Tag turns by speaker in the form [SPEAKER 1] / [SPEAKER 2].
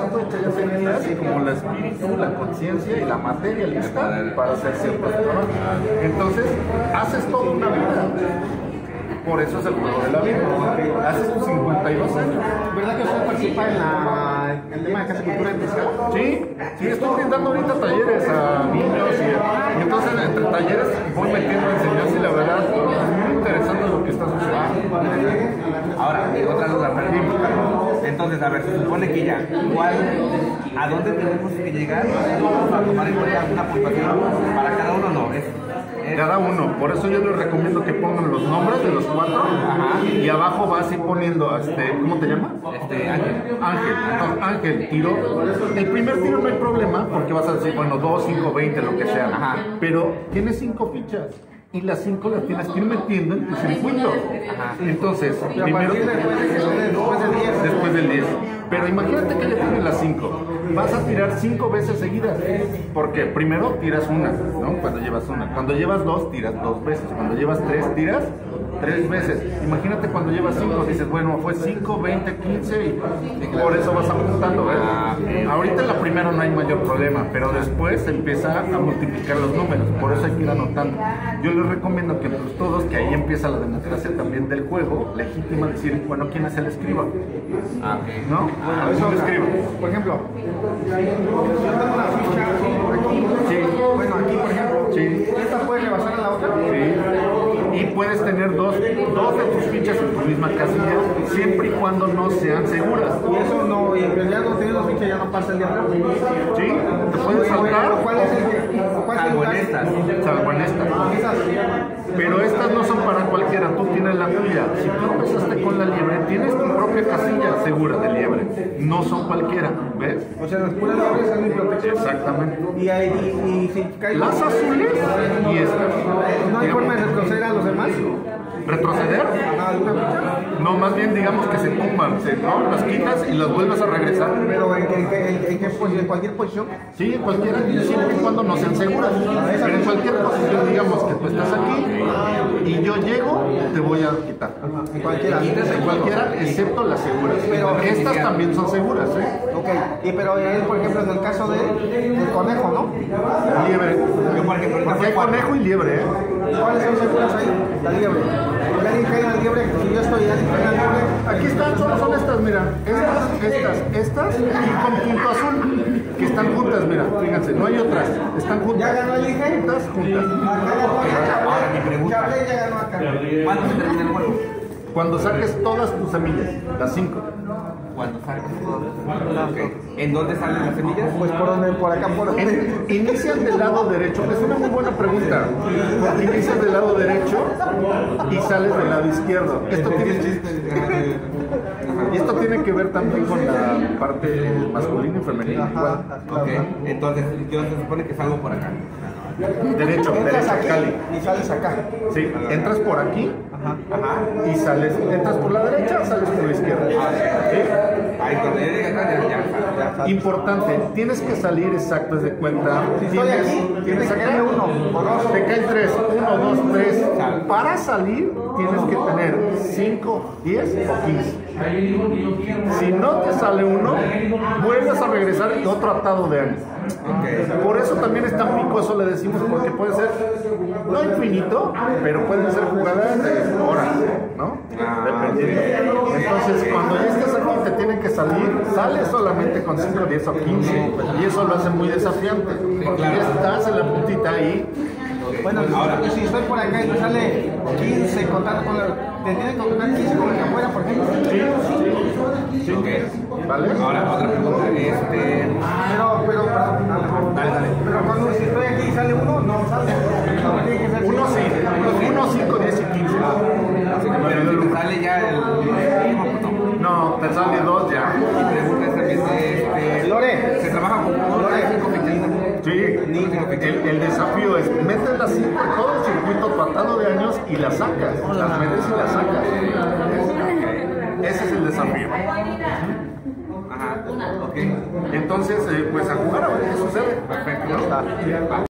[SPEAKER 1] pasando tenidas como el espíritu, la conciencia y la materia lista para hacer ciertos trabajos. Entonces, haces toda una vida. Por eso es el juego de la vida. Hace sus 52 años.
[SPEAKER 2] ¿Verdad que usted participa en el tema de Casa Cultura en Tlaxcala?
[SPEAKER 1] Sí, estoy brindando ahorita talleres a niños y entonces entre talleres voy metiendo enseñanza y la verdad es muy interesante lo que está sucediendo.
[SPEAKER 3] Ahora, otra duda, perdimos. Entonces, a ver, se supone que ya, ¿a dónde tenemos que llegar? ¿Vamos a tomar en cuenta una puntuación para cada uno? No,
[SPEAKER 1] cada uno, por eso yo les recomiendo que pongan los nombres de los 4. Ajá. Y abajo vas a ir poniendo, ¿cómo te llamas?
[SPEAKER 3] Ángel.
[SPEAKER 1] Entonces, Ángel, tiro. El primer tiro no hay problema porque vas a decir, bueno, 2, 5, 20, lo que sea. Ajá. Pero tienes 5 fichas. Y las 5 las tienes que ir metiendo en tu circuito. Ajá. Entonces, primero después del 10. Pero imagínate que ya tienes las 5. Vas a tirar 5 veces seguidas. Porque primero tiras una, ¿no? Cuando llevas una. Cuando llevas 2, tiras 2 veces. Cuando llevas 3, tiras 3 veces. Imagínate cuando llevas 5, dices, bueno, fue 5, 20, 15 y por eso vas apuntando, ¿ves? Ahorita en la primera no hay mayor problema, pero después se empieza a multiplicar los números, por eso hay que ir anotando. Yo les recomiendo que pues todos, que ahí empieza la democracia también del juego, legítima decir, bueno, ¿quién es el escriba? ¿No?
[SPEAKER 2] Eso
[SPEAKER 1] el escriba.
[SPEAKER 2] Por ejemplo, yo tengo una ficha aquí.
[SPEAKER 1] Sí.
[SPEAKER 2] Bueno, aquí por ejemplo,
[SPEAKER 1] sí.
[SPEAKER 2] ¿esta puede rebasar a la otra?
[SPEAKER 1] Sí. Y puedes tener dos de tus fichas en tu misma casilla, siempre y cuando no sean seguras.
[SPEAKER 2] Y eso no, y en realidad no teniendo ficha ya no pasa el diablo.
[SPEAKER 1] Sí, te puedes saltar.
[SPEAKER 2] ¿Cuál es el que?
[SPEAKER 1] Salvo en estas. Pero estas no son para cualquiera, tú tienes la tuya. Si tú empezaste con la liebre, tienes tu propia casilla segura de liebre. No son cualquiera, ¿ves?
[SPEAKER 2] O sea, las puras liebres es mi protección.
[SPEAKER 1] Exactamente.
[SPEAKER 2] Y si cae
[SPEAKER 1] las azules y estas.
[SPEAKER 2] ¿No hay forma de retroceder a los demás?
[SPEAKER 1] ¿Retroceder? No, más bien digamos que se tumban, ¿no? Las quitas y las vuelves a regresar.
[SPEAKER 2] ¿Pero en cualquier posición?
[SPEAKER 1] Sí, en cualquiera, siempre y cuando no sean seguras. Pero en cualquier posición, digamos que tú estás aquí y yo llego, te voy a quitar.
[SPEAKER 2] En cualquiera.
[SPEAKER 1] En cualquiera, excepto las seguras. Pero estas también son seguras, ¿eh?
[SPEAKER 2] Ok, pero él, por ejemplo, en el caso del conejo, ¿no?
[SPEAKER 1] Liebre. Porque hay conejo y liebre, ¿eh?
[SPEAKER 2] ¿Cuáles son seguras ahí? La liebre. ¿Y alguien cae en la liebre? Si yo estoy, ¿alguien cae en la liebre?
[SPEAKER 1] Aquí están, solo son estas, mira. Estas y con punto azul. Que están juntas, mira. Fíjense, no hay otras. Están juntas.
[SPEAKER 2] ¿Ya ganó el Inge?
[SPEAKER 1] Juntas.
[SPEAKER 3] Ahora mi pregunta.
[SPEAKER 2] Ya ganó acá.
[SPEAKER 3] ¿Cuándo se termina el juego?
[SPEAKER 1] Cuando saques todas tus semillas, las 5.
[SPEAKER 3] Cuando saques todas. Okay. ¿En dónde salen las semillas?
[SPEAKER 2] Pues por acá, por donde.
[SPEAKER 1] Inicias del lado derecho. Es una muy buena pregunta. Inicias del lado derecho y sales del lado izquierdo. Esto tiene que ver también con la parte masculina y femenina.
[SPEAKER 3] Okay. Entonces, yo se supone que salgo por acá.
[SPEAKER 1] Derecho, Cali.
[SPEAKER 2] Y sales acá.
[SPEAKER 1] Sí, entras por aquí y sales, entras por la derecha, sales por la izquierda. ¿Sí?
[SPEAKER 3] Ahí cuando yo llegue acá ya.
[SPEAKER 1] Importante, tienes que salir exacto, es de cuenta. Tienes aquí
[SPEAKER 2] uno o dos.
[SPEAKER 1] Te caen 3, 1, 2, 3. Para salir tienes que tener 5, 10 o 15. Si no te sale uno, vuelves a regresar y otro atado de años. Por eso también es tan picoso, le decimos, porque puede ser no infinito, pero pueden ser jugadas de horas, ¿no? Dependiendo. Entonces, cuando ya estés aquí, te tienen que salir, sales solamente con 5, 10 o 15, y eso lo hace muy desafiante, porque ya estás en la puntita ahí.
[SPEAKER 2] Bueno, ahora, si estoy por acá y me sale 15 contando con la... ¿Te tienen que contar 15 con el que afuera, por ejemplo?
[SPEAKER 1] Sí. Okay. ¿Vale?
[SPEAKER 3] Ahora, otra pregunta.
[SPEAKER 2] Pero, dale. Pero cuando si estoy aquí y sale uno, no sale.
[SPEAKER 1] Uno sí. 1, 5, 10 y 15.
[SPEAKER 3] Pero si te sale ya el...
[SPEAKER 1] No, te sale 2 ya.
[SPEAKER 3] Mi pregunta es también
[SPEAKER 2] Lore.
[SPEAKER 3] ¿se trabaja con Lore 5 fichas?
[SPEAKER 1] Sí, el desafío es metes las 5 en todo el circuito tratado de años y las sacas, las metes y las sacas. Ese es el desafío.
[SPEAKER 3] Ajá, ok.
[SPEAKER 1] Entonces, pues a jugar a ver qué sucede.
[SPEAKER 3] Perfecto.